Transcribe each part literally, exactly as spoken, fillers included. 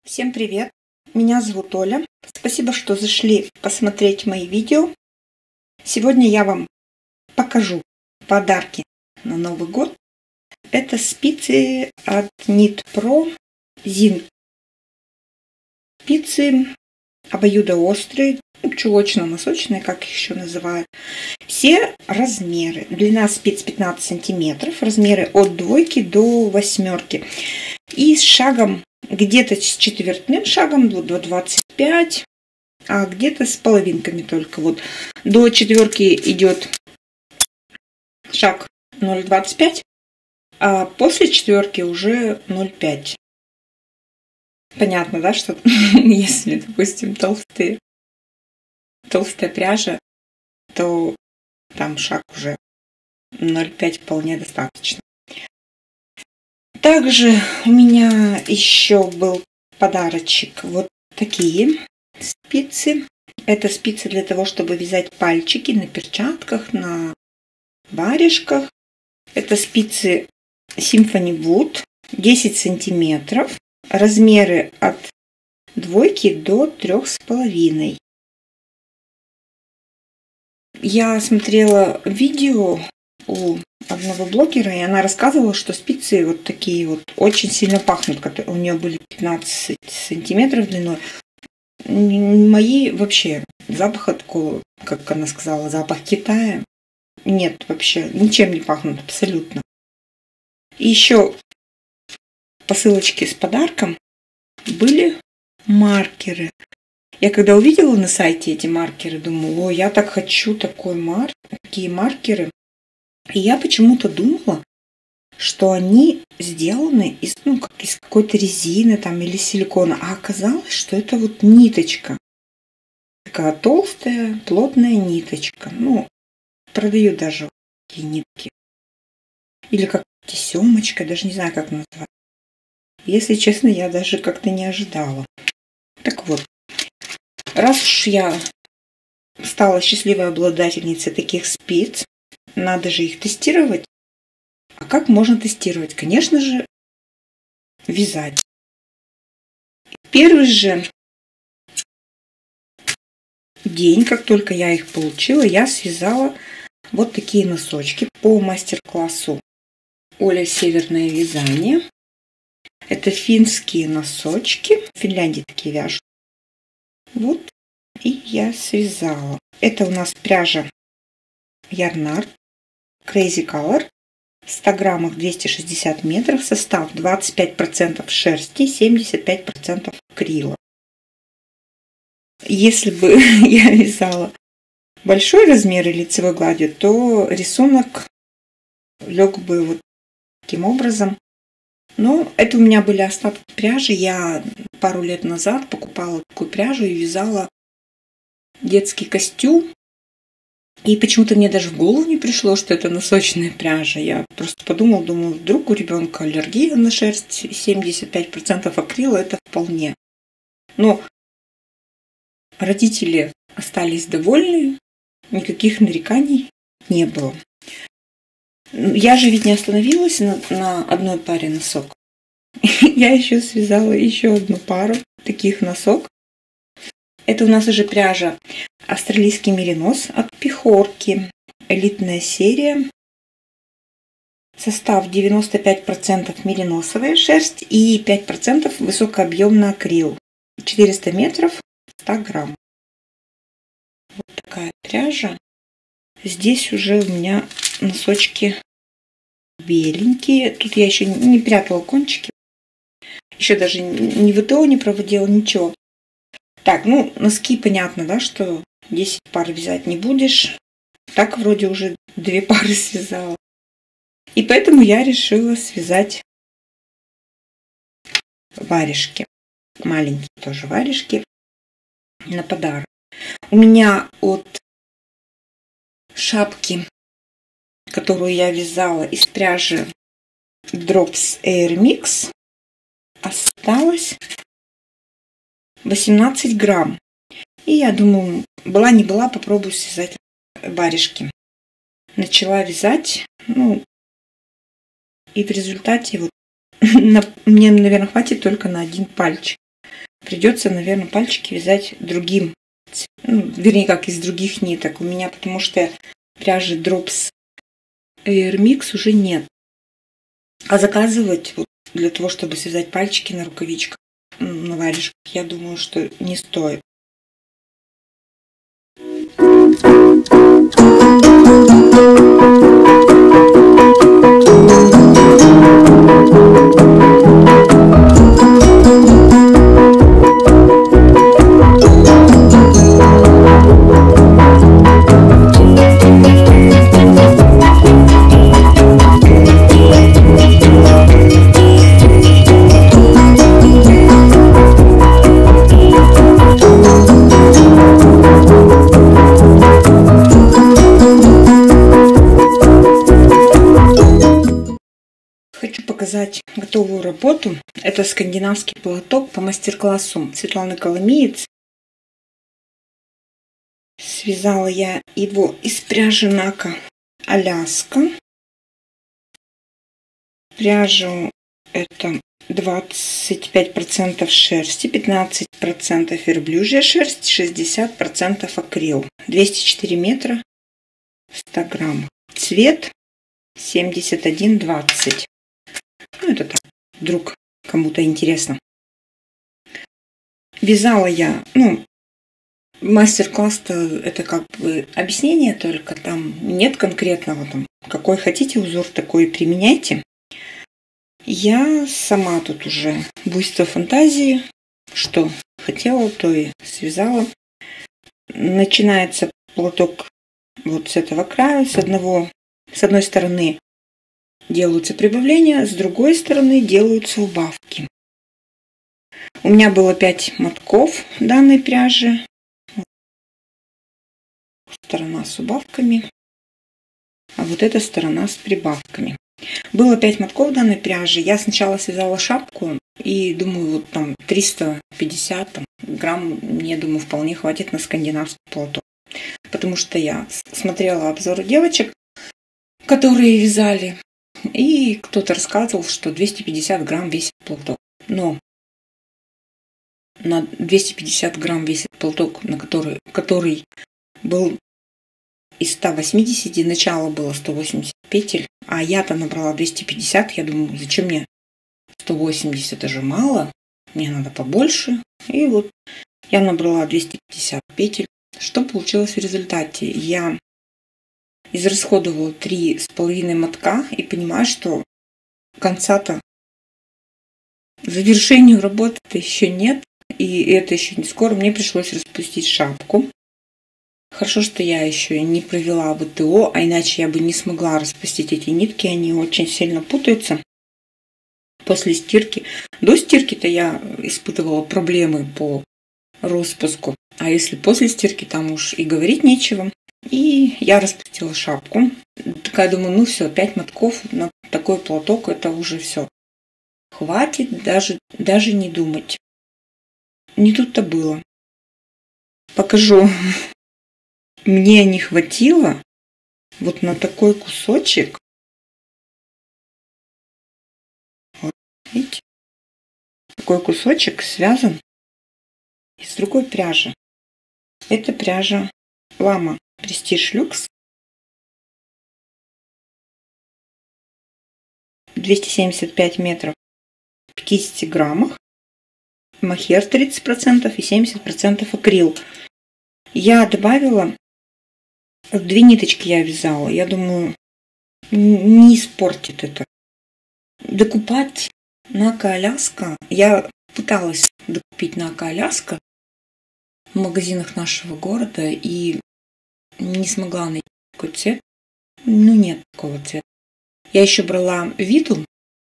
Всем привет! Меня зовут Оля. Спасибо, что зашли посмотреть мои видео. Сегодня я вам покажу подарки на Новый год. Это спицы от Knit-Pro Zing. Спицы обоюдоострые, чулочно-носочные, как их еще называют. Все размеры. Длина спиц пятнадцать сантиметров, размеры от двойки до восьмерки. И с шагом где-то с четвертным шагом до двадцать пять, а где-то с половинками только. Вот до четверки идет шаг ноль двадцать пять, а после четверки уже ноль пять. Понятно, да, что если, допустим, толстые, толстая пряжа, то там шаг уже ноль пять вполне достаточно. Также у меня еще был подарочек вот такие спицы. Это спицы для того, чтобы вязать пальчики на перчатках, на варежках. Это спицы Symphony Wood, десять сантиметров. Размеры от двойки до трех с половиной. Я смотрела видео у одного блогера, и она рассказывала, что спицы вот такие вот очень сильно пахнут, которые у нее были пятнадцать сантиметров длиной. Мои вообще запаха такого, как она сказала, запах Китая, нет, вообще ничем не пахнут абсолютно. И еще посылочки с подарком были маркеры. Я когда увидела на сайте эти маркеры, думаю, о, я так хочу такой мар... такие маркеры. И я почему-то думала, что они сделаны из, ну, как из какой-то резины там, или силикона. А оказалось, что это вот ниточка. Такая толстая, плотная ниточка. Ну, продают даже такие нитки. Или как тесемочка, даже не знаю, как назвать. Если честно, я даже как-то не ожидала. Так вот, раз уж я стала счастливой обладательницей таких спиц, надо же их тестировать. А как можно тестировать? Конечно же, вязать. Первый же день, как только я их получила, я связала вот такие носочки по мастер-классу Оля Северное вязание. Это финские носочки. В Финляндии такие вяжут. Вот. И я связала. Это у нас пряжа Yarnart Crazy Color. В ста граммах двести шестьдесят метров. Состав двадцать пять процентов шерсти, семьдесят пять процентов акрила. Если бы я вязала большой размер и лицевой гладью, то рисунок лег бы вот таким образом. Но это у меня были остатки пряжи. Я пару лет назад покупала такую пряжу и вязала детский костюм. И почему-то мне даже в голову не пришло, что это носочная пряжа. Я просто подумала, думаю, вдруг у ребенка аллергия на шерсть, семьдесят пять процентов акрила, это вполне. Но родители остались довольны, никаких нареканий не было. Я же ведь не остановилась на, на одной паре носок. Я еще связала еще одну пару таких носок. Это у нас уже пряжа австралийский меринос от Пихорки. Элитная серия. Состав девяносто пять процентов мериносовая шерсть и пять процентов высокообъемный акрил. четыреста метров, сто грамм. Вот такая пряжа. Здесь уже у меня носочки беленькие. Тут я еще не прятала кончики. Еще даже ни ВТО не проводила, ничего. Так, ну, носки понятно, да, что десять пар вязать не будешь. Так вроде уже две пары связала. И поэтому я решила связать варежки. Маленькие тоже варежки на подарок. У меня от шапки, которую я вязала из пряжи Drops Air Mix, осталось восемнадцать грамм. И я думаю, была не была, попробую связать варежки. Начала вязать, ну, и в результате вот мне, наверное, хватит только на один пальчик. придется, наверное, пальчики вязать другим, ну, вернее, как из других ниток. У меня, потому что пряжи Drops Air Mix уже нет. А заказывать вот, для того, чтобы связать пальчики на рукавичках, на варежках, я думаю, что не стоит. Хочу показать готовую работу. Это скандинавский платок по мастер-классу Светланы Коломиец. Связала я его из пряжи Нака Аляска. Пряжа это двадцать пять процентов шерсти, пятнадцать процентов верблюжья шерсть, шестьдесят процентов акрил. двести четыре метра, сто грамм. Цвет семьдесят один двадцать. Ну, это так, вдруг кому-то интересно. Вязала я, ну, мастер-класс-то это как бы объяснение только, там нет конкретного, там, какой хотите узор, такой применяйте. Я сама тут уже буйство фантазии, что хотела, то и связала. Начинается платок вот с этого края, с одного, с одной стороны делаются прибавления, с другой стороны делаются убавки. У меня было пять мотков данной пряжи. Сторона с убавками, а вот эта сторона с прибавками. Было пять мотков данной пряжи. Я сначала связала шапку и думаю, вот там триста пятьдесят там, грамм, мне, думаю, вполне хватит на скандинавский платок. Потому что я смотрела обзоры девочек, которые вязали. И кто-то рассказывал, что двести пятьдесят грамм весит платок. Но на двести пятьдесят грамм весит платок, на который, который был из ста восьмидесяти, начало было сто восемьдесят петель, а я-то набрала двести пятьдесят. Я думаю, зачем мне сто восемьдесят, это же мало, мне надо побольше. И вот я набрала двести пятьдесят петель. Что получилось в результате? Я израсходовала три с половиной мотка и понимаю, что конца-то, завершению работы-то еще нет, и это еще не скоро. Мне пришлось распустить шапку. Хорошо, что я еще не провела ВТО, а иначе я бы не смогла распустить эти нитки, они очень сильно путаются после стирки. До стирки-то я испытывала проблемы по распуску, а если после стирки, там уж и говорить нечего. И я распустила шапку. Такая думаю, ну все, пять мотков на такой платок, это уже все. Хватит даже, даже не думать. Не тут-то было. Покажу. Мне не хватило вот на такой кусочек. Вот, видите? Такой кусочек связан из другой пряжи. Это пряжа Lama Prestige Luxe. двести семьдесят пять метров в пятидесяти граммах. Мохер тридцать процентов и семьдесят процентов акрил. Я добавила, две ниточки я вязала. Я думаю, не испортит это. Докупать Нака Аляска. Я пыталась докупить Нака Аляска в магазинах нашего города и не смогла найти такой цвет. Ну, нет такого цвета. Я еще брала Виду.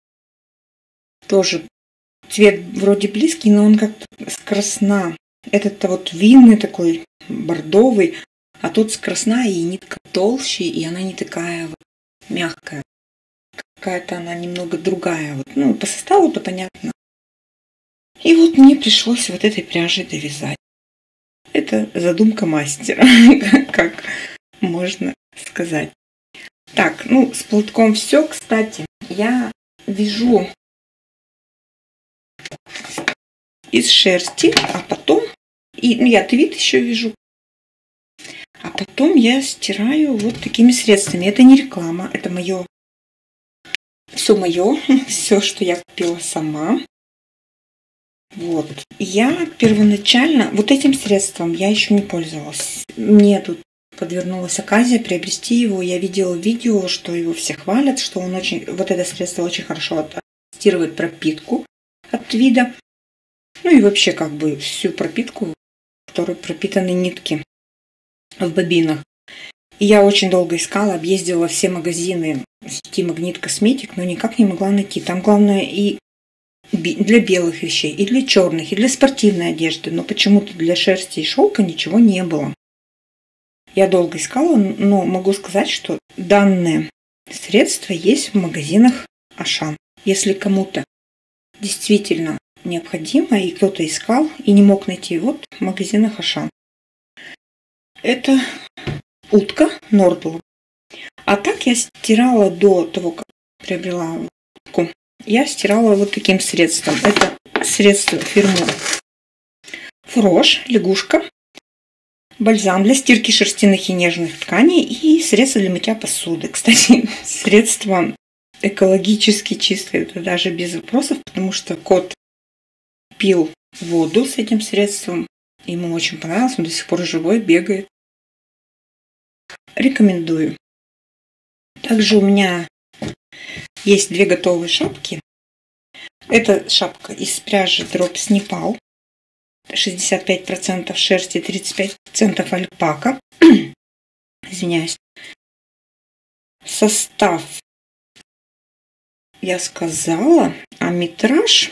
Тоже цвет вроде близкий, но он как-то скрасна. Этот-то вот винный такой, бордовый, а тот скрасна, и нитка толще, и она не такая вот мягкая. Какая-то она немного другая. Вот. Ну, по составу-то понятно. И вот мне пришлось вот этой пряжей довязать. Это задумка мастера, как можно сказать. Так, ну, с платком все. Кстати, я вяжу из шерсти, а потом, и ну, я твид еще вяжу, а потом я стираю вот такими средствами. Это не реклама, это мое, все мое, все, что я купила сама. Вот. Я первоначально вот этим средством я еще не пользовалась. Мне тут подвернулась оказия приобрести его. Я видела видео, что его все хвалят, что он очень, вот это средство очень хорошо стирывает пропитку от твида. Ну и вообще как бы всю пропитку, в которой пропитаны нитки в бобинах. И я очень долго искала, объездила все магазины сети Магнит Косметик, но никак не могла найти. Там главное и для белых вещей, и для черных, и для спортивной одежды, но почему-то для шерсти и шелка ничего не было. Я долго искала, но могу сказать, что данное средство есть в магазинах Ашан. Если кому-то действительно необходимо, и кто-то искал, и не мог найти, вот в магазинах Ашан. Это утка Нордл. А так я стирала до того, как приобрела утку. Я стирала вот таким средством. Это средство фирмы Фрош, лягушка, бальзам для стирки шерстяных и нежных тканей и средство для мытья посуды. Кстати, средство экологически чистое, это даже без вопросов, потому что кот пил воду с этим средством. Ему очень понравилось, он до сих пор живой, бегает. Рекомендую. Также у меня есть две готовые шапки. Это шапка из пряжи Drops Nepal. шестьдесят пять процентов шерсти, тридцать пять процентов альпака. Извиняюсь. Состав я сказала, а метраж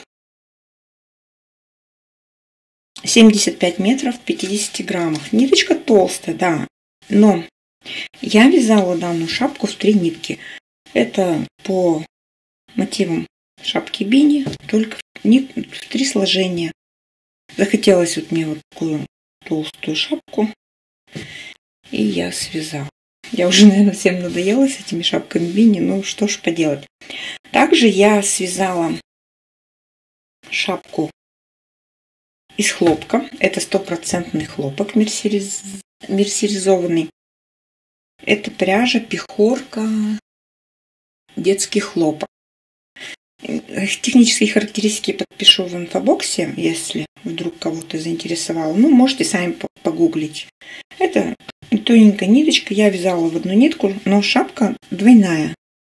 семьдесят пять метров в пятидесяти граммах. Ниточка толстая, да, но я вязала данную шапку в три нитки. Это по мотивам шапки Бини, только в три сложения. Захотелось вот мне вот такую толстую шапку, и я связала. Я уже, наверное, всем надоела с этими шапками Бини, ну что ж поделать. Также я связала шапку из хлопка. Это стопроцентный хлопок мерсериз... мерсеризованный. Это пряжа Пехорка, детский хлопок. Технические характеристики подпишу в инфобоксе, если вдруг кого-то заинтересовало. Ну, можете сами погуглить. Это тоненькая ниточка. Я вязала в одну нитку, но шапка двойная.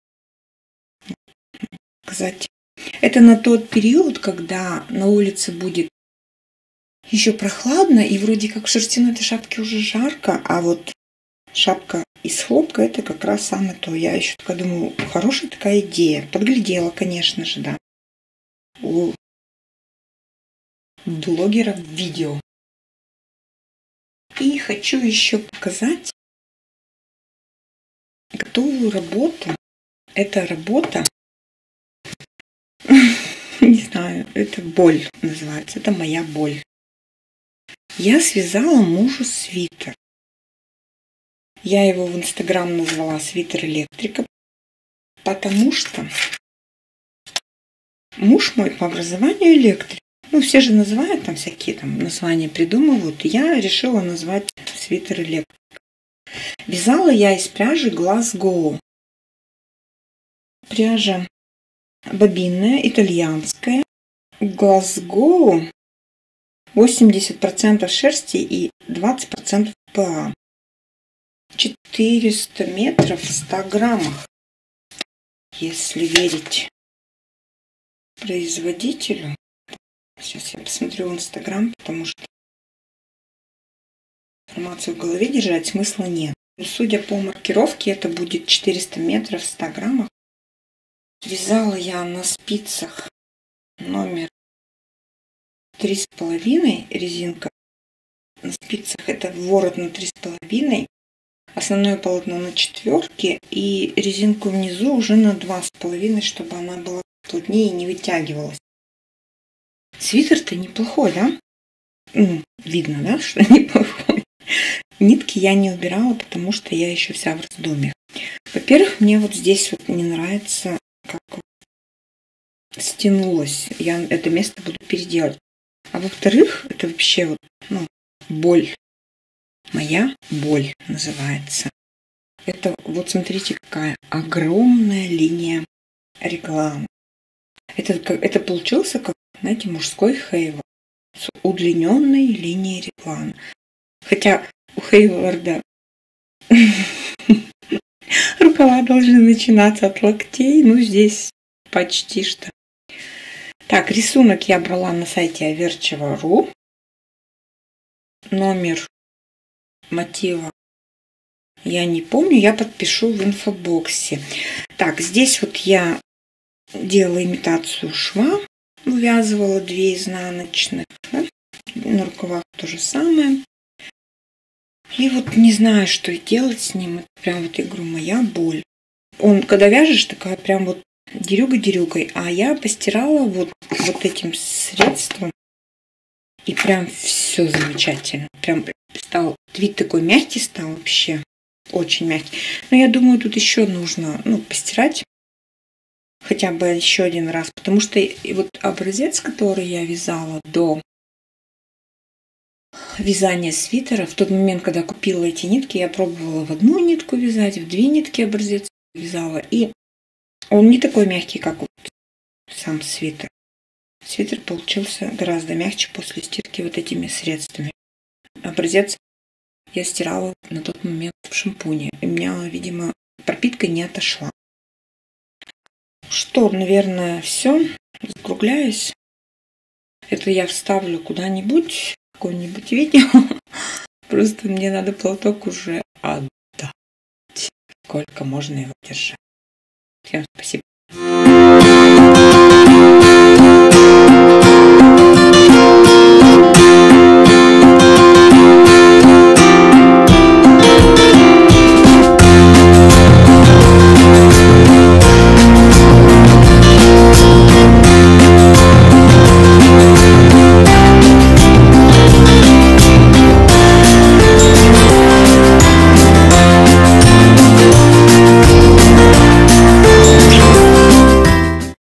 Сказать. Это на тот период, когда на улице будет еще прохладно, и вроде как в шерстяной этой шапке уже жарко, а вот шапка из хлопка это как раз самое то. Я еще такая думаю, хорошая такая идея. Подглядела, конечно же, да. У блогера видео. И хочу еще показать готовую работу. Это работа, не знаю, это боль называется. Это моя боль. Я связала мужу свитер. Я его в Инстаграм назвала свитер электрика, потому что муж мой по образованию электрик. Ну, все же называют там всякие там названия придумывают. Я решила назвать свитер электрик. Вязала я из пряжи Glasgow. Пряжа бобинная, итальянская. Glasgow восемьдесят процентов шерсти и двадцать процентов ПА. четыреста метров в ста граммах. Если верить производителю. Сейчас я посмотрю в Инстаграм, потому что информацию в голове держать смысла нет. Судя по маркировке, это будет четыреста метров в ста граммах. Вязала я на спицах номер три с половиной резинка. На спицах это ворот на три с половиной. Основное полотно на четверке и резинку внизу уже на два с половиной, чтобы она была плотнее и не вытягивалась. Свитер-то неплохой, да? Ну, видно, да, что неплохой. Нитки я не убирала, потому что я еще вся в раздумьях. Во-первых, мне вот здесь вот не нравится, как стянулось. Я это место буду переделать. А во-вторых, это вообще вот, ну, боль. Моя боль называется. Это вот смотрите, какая огромная линия рекламы. Это, это получился, как, знаете, мужской Хейвард с удлиненной линией рекламы. Хотя у Хейварда рукава должны начинаться от локтей, ну здесь почти что. Так, рисунок я брала на сайте Аверчево точка ру. Номер мотива я не помню, я подпишу в инфобоксе. Так, здесь вот я делала имитацию шва, вывязывала две изнаночных, да? На рукавах то же самое. И вот не знаю, что делать с ним. Это прям вот, я говорю, моя боль. Он, когда вяжешь, такая прям вот дерюга-дерюгой. А я постирала вот, вот этим средством. И прям все замечательно. Прям стал, вид такой мягкий стал вообще. Очень мягкий. Но я думаю, тут еще нужно, ну, постирать. Хотя бы еще один раз. Потому что и вот образец, который я вязала до вязания свитера, в тот момент, когда купила эти нитки, я пробовала в одну нитку вязать, в две нитки образец вязала. И он не такой мягкий, как вот сам свитер. Свитер получился гораздо мягче после стирки вот этими средствами. Образец я стирала на тот момент в шампуне. И у меня, видимо, пропитка не отошла. Что, наверное, все. Закругляюсь. Это я вставлю куда-нибудь, какое-нибудь видео. Просто мне надо платок уже отдать. Сколько можно его держать. Всем спасибо.